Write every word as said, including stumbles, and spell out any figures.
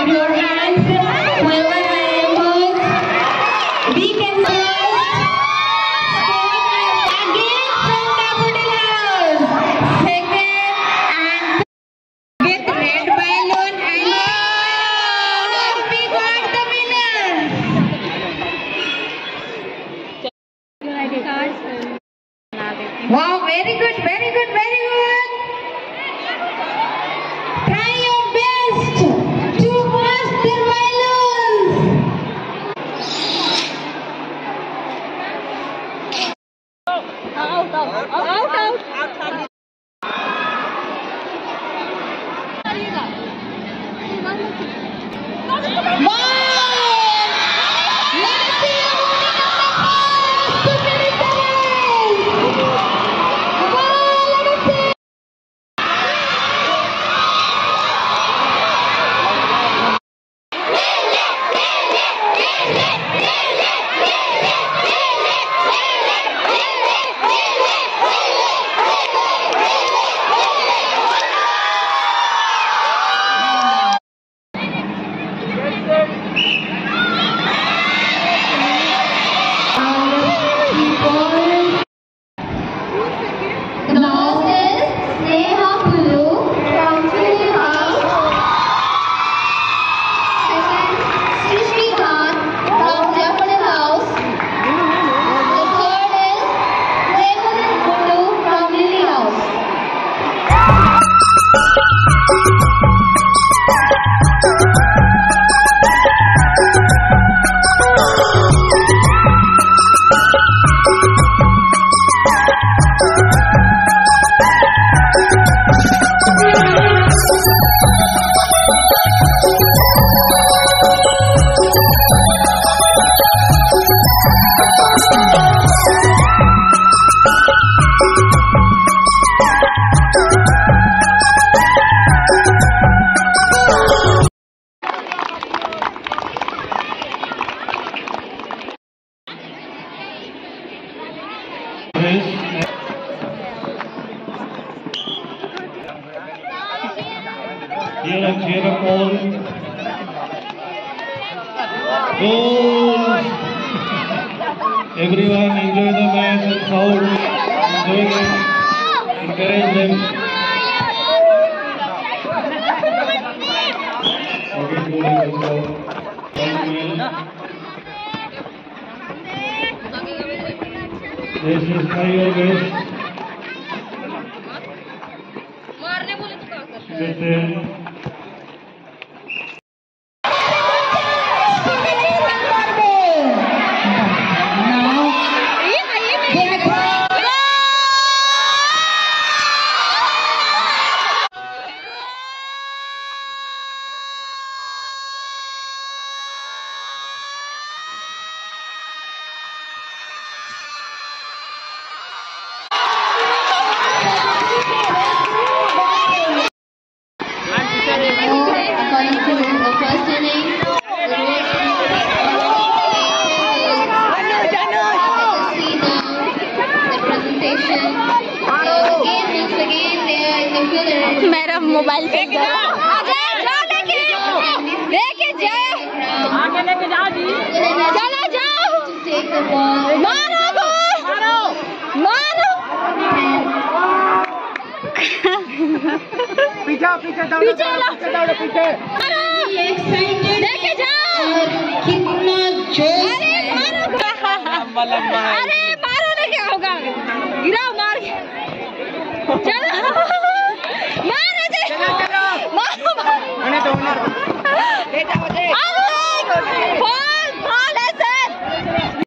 Clap your hands. Whoever remembers, we can first again from Capital House. Second and with red balloon and we got the winners. Wow, very good, very good, very good. Try your best to burst the balloons. Out, out, out, out, out. Cheer up, cheer up all. Goals. Everyone enjoy the match and shout. Enjoy them. Encourage them. Okay, go ahead, go. This is try your best. Sit in. मेरा mobile फेंक दो। लेके लेके जाओ, आगे लेके जाओ जी, चलो जाओ, मारो मारो मारो, पीछे पीछे दौड़ो पीछे दौड़ो पीछे, लेके जाओ, कितना जोश, अरे मारो, अरे मारो ना, क्या होगा, गिराओ।